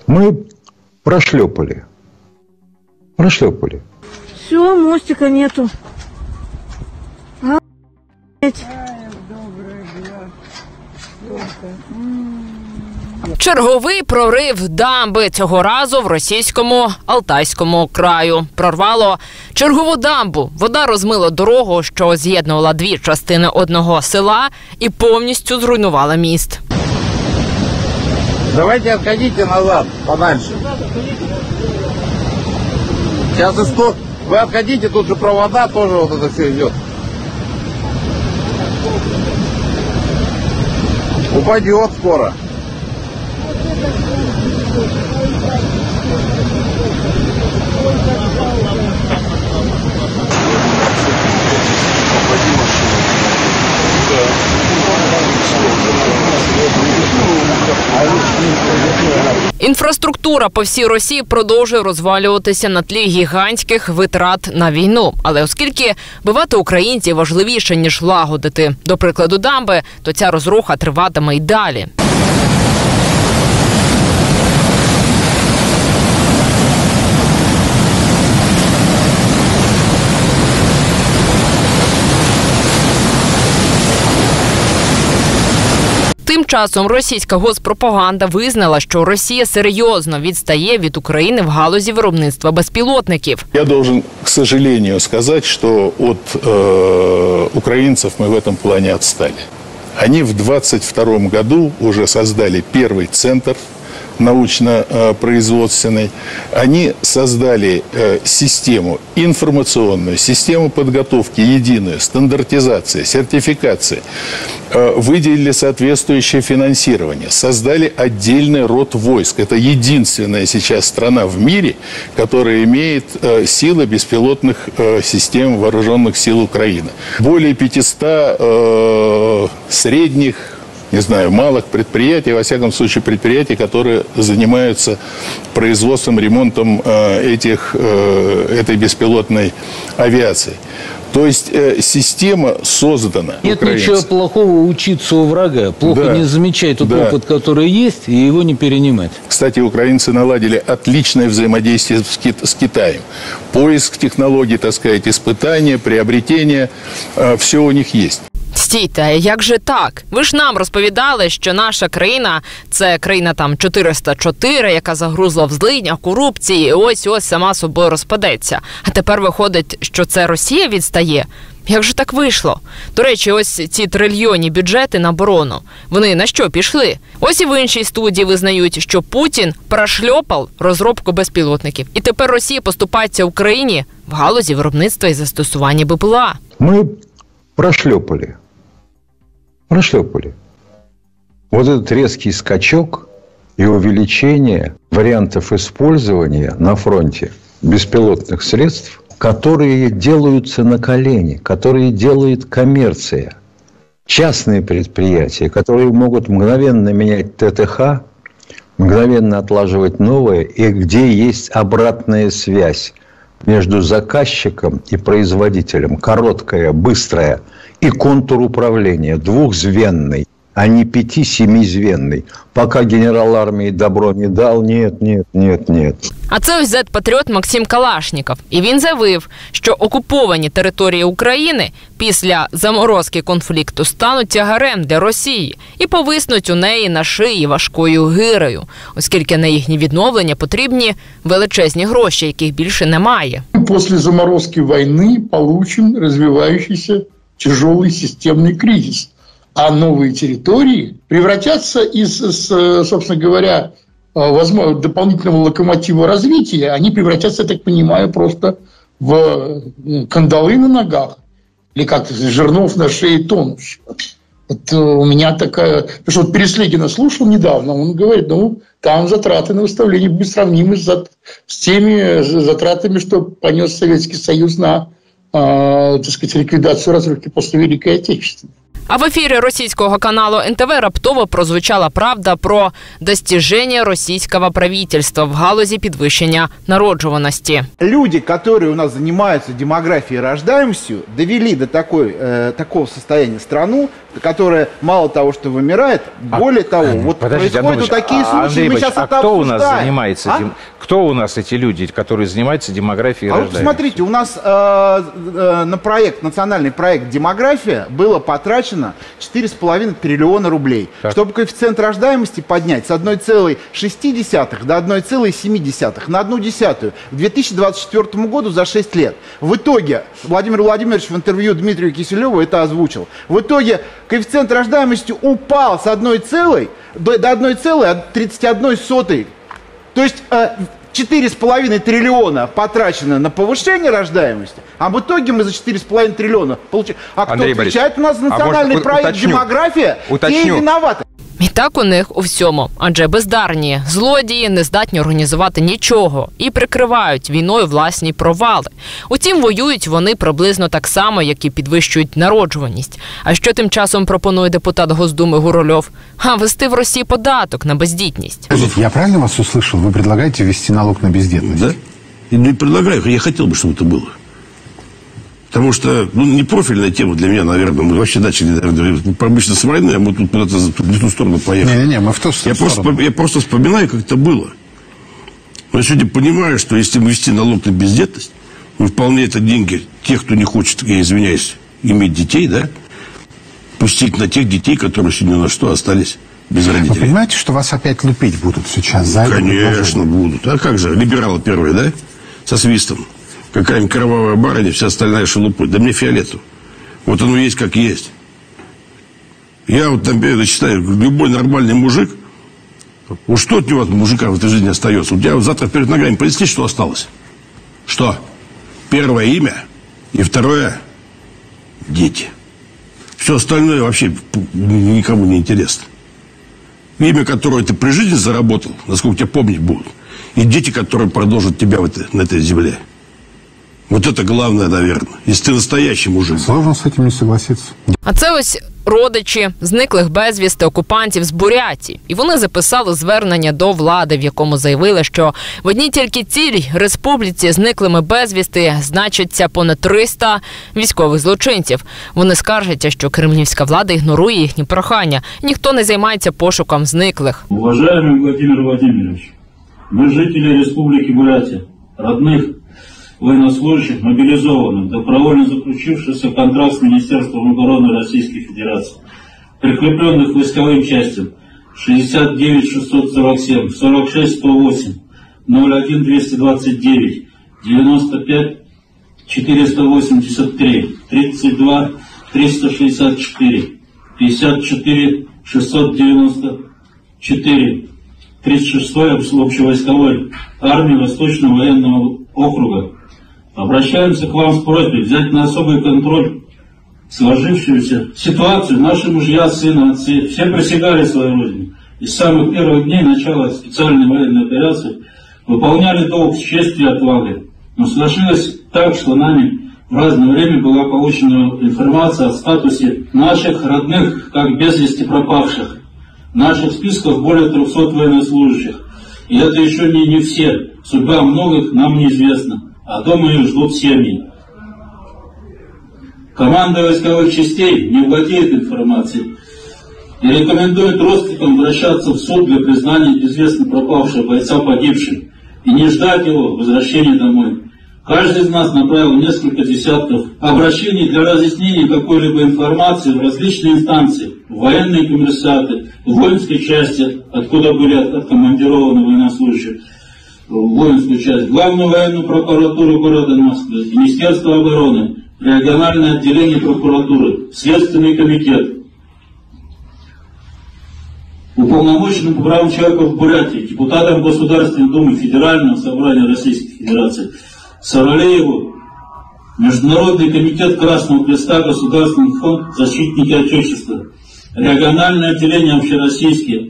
Мы прошлепали. Прошлепали. Все, мостика нету. Черговий прорив дамби, цього разу в російському Алтайському краю. Прорвало чергову дамбу. Вода розмила дорогу, що з'єднувала дві частини одного села, і повністю зруйнувала міст. Давайте отходите назад, подальше. Сейчас вы отходите, тут же провода, тоже вот это все идет. Упадет скоро. Інфраструктура по всій Росії продовжує розвалюватися на тлі гігантських витрат на війну. Але оскільки вбивати українців важливіше, ніж лагодити, до прикладу, дамби, то ця розруха триватиме й далі. Тим часом російська госпропаганда визнала, що Росія серйозно відстає від України в галузі виробництва безпілотників. Я должен, к сожалению, сказать, что от украинцев мы в этом плане отстали. Они в 2022 году уже создали первый центр научно-производственный. Они создали систему информационную, систему подготовки единую, стандартизации, сертификации. Выделили соответствующее финансирование. Создали отдельный род войск. Это единственная сейчас страна в мире, которая имеет силы беспилотных систем вооруженных сил Украины. Более 500 средних, не знаю, малых предприятий, во всяком случае предприятий, которые занимаются производством, ремонтом этой беспилотной авиации. То есть система создана. Нет ничего плохого учиться у врага, плохо не замечать тот опыт, который есть, и его не перенимать. Кстати, украинцы наладили отличное взаимодействие с Китаем. Поиск технологий, так сказать, испытания, приобретения, все у них есть. Стійте, як же так? Ви ж нам розповідали, що наша країна – це країна там 404, яка загрузла в злиднях, корупції, і ось сама собою розпадеться. А тепер виходить, що це Росія відстає? Як же так вийшло? До речі, ось ці трильйонні бюджети на оборону. Вони на що пішли? Ось і в іншій студії визнають, що Путін прошльопав розробку безпілотників. І тепер Росія поступається Україні в галузі виробництва і застосування БПЛА. Мы прошлепали. Прошлепали. Вот этот резкий скачок и увеличение вариантов использования на фронте беспилотных средств, которые делаются на колени, которые делает коммерция. Частные предприятия, которые могут мгновенно менять ТТХ, мгновенно отлаживать новое, и где есть обратная связь между заказчиком и производителем, короткая, быстрая, и контур управления, двухзвенный, а не 5-7-звенный. Пока генерал армии добро не дал, нет. А це ось зет-патріот Максим Калашніков. І він заявив, що окуповані території України після заморозки конфлікту стануть тягарем для Росії і повиснуть у неї на шиї важкою гирею, оскільки на їхнє відновлення потрібні величезні гроші, яких більше немає. Після заморозки війни отримаємо розвиваючийся тяжелый системный кризис. А новые территории превратятся из, собственно говоря, возможно, дополнительного локомотива развития, они превратятся, я так понимаю, просто в кандалы на ногах или как-то жернов на шее тонущих. Вот у меня такая... Потому что вот Переслегина слушал недавно, он говорит, там затраты на восстановление будут сравнимы с теми затратами, что понес Советский Союз на, так сказать, ликвидацию разрухи после Великой Отечественной. А в ефірі російського каналу НТВ раптово прозвучала правда про достиження російського правительства в галузі підвищення народжуваності. Люди, которые у нас занимаются демографией и рождаемостью, довели до такого состояния страну, которая мало того, что вымирает, более того, вот происходят вот такие случаи, мы сейчас это кто обсуждаем. У нас занимается, кто у нас эти люди, которые занимаются демографией и рождаемостью? Вот посмотрите, у нас на национальный проект «Демография» было потрачено 4,5 триллиона рублей, чтобы коэффициент рождаемости поднять с 1,6 до 1,7 на 1/10 к 2024 году за 6 лет. В итоге, Владимир Владимирович в интервью Дмитрию Киселеву это озвучил, в итоге коэффициент рождаемости упал с 1,0 до 1,31. То есть 4,5 триллиона потрачено на повышение рождаемости, а в итоге мы за 4,5 триллиона получили. А кто отвечает у нас за национальный проект «Демография», те и виноваты. І так у них у всьому. Адже бездарні злодії не здатні організувати нічого і прикривають війною власні провали. Утім, воюють вони приблизно так само, як і підвищують народжуваність. А що тим часом пропонує депутат Госдуми Гурульов? Ввести в Росії податок на бездітність. Я правильно вас услышал? Вы предлагаете ввести налог на бездетность? Да. И не предлагаю, я хотел бы, чтобы это было. Потому что, не профильная тема для меня, наверное. Мы вообще начали, наверное, обычно с войны, а мы тут куда-то в ту сторону поехали. Не-не-не, мы в ту сторону. Я просто вспоминаю, как это было. Но я сегодня понимаю, что если ввести налог на бездетность, вполне это деньги тех, кто не хочет, я извиняюсь, иметь детей, да, пустить на тех детей, которые сегодня на что остались без родителей. Вы понимаете, что вас опять лупить будут сейчас за это? Конечно, будут. А как же, либералы первые, да, со свистом. Какая-нибудь кровавая барыня, вся остальная шелупой. Да мне фиолетово. Вот оно есть, как есть. Я вот, например, считаю, любой нормальный мужик, вот что от него, от мужика в этой жизни остается? У тебя вот завтра перед ногами поясни, что осталось. Что? Первое имя и второе – дети. Все остальное вообще никому не интересно. Имя, которое ты при жизни заработал, насколько тебя помнить будут, и дети, которые продолжат тебя на этой земле. Вот это главное, наверное, если ты настоящий мужик. Сложно с этим не согласиться. А це ось родичі зниклих безвісти окупантів з Бурятії. І вони записали звернення до влади, в якому заявили, що в одній тільки цій республіці зниклими безвісти значиться понад 300 військових злочинців. Вони скаржаться, що кремлівська влада ігнорує їхні прохання. Ніхто не займається пошуком зниклих. Уважаемый Владимир Владимирович, мы жители Республики Бурятия, родных военнослужащих, мобилизованных, добровольно заключившихся контракт с Министерством обороны Российской Федерации, прикрепленных войсковым частям 69 647, 46 108, 01 229, 95 483, 32 364, 54 694, 36-й общевойсковой армии Восточного военного округа. Обращаемся к вам с просьбой взять на особый контроль сложившуюся ситуацию. Наши мужья, сыны, отцы, все присягали своей родине. И с самых первых дней начала специальной военной операции выполняли долг с честью и отвагой. Но сложилось так, что нами в разное время была получена информация о статусе наших родных, как без вести пропавших. В наших списках более 300 военнослужащих. И это еще не все. Судьба многих нам неизвестна. А дома их ждут семьи. Команда войсковых частей не владеет информацией и рекомендует родственникам обращаться в суд для признания безвестно пропавшего бойца погибшим и не ждать его возвращения домой. Каждый из нас направил несколько десятков обращений для разъяснения какой-либо информации в различные инстанции, в военные комиссариаты, в воинской части, откуда были откомандированы военнослужащие, в воинскую часть, Главную военную прокуратуру города Москвы, Министерство обороны, региональное отделение прокуратуры, Следственный комитет, уполномоченным по правам человека в Бурятии, депутатам Государственной Думы Федерального собрания Российской Федерации, Саралееву, Международный комитет Красного Креста, Государственный фонд «Защитники Отечества», региональное отделение общероссийские,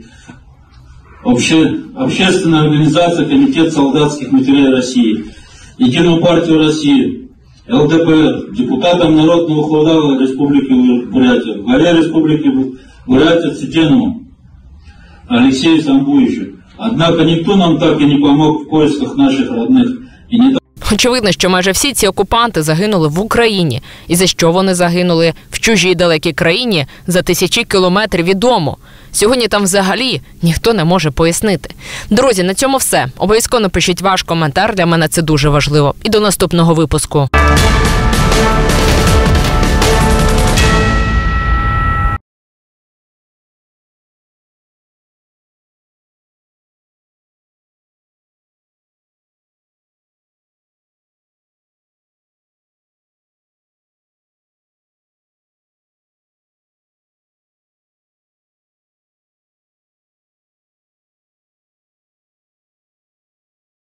общественная организация Комитет солдатских матерей России, Единую партию России, ЛДПР, депутатом Народного худа Республики Бурятия, главе Республики Бурятия Цветенову Алексею Самбуевичу. Однако никто нам так и не помог в поисках наших родных. И не Очевидно, що майже всі ці окупанти загинули в Україні. І за що вони загинули? В чужій далекій країні за тисячі кілометрів від дому. Сьогодні там взагалі ніхто не може пояснити. Друзі, на цьому все. Обов'язково напишіть ваш коментар, для мене це дуже важливо. І до наступного випуску.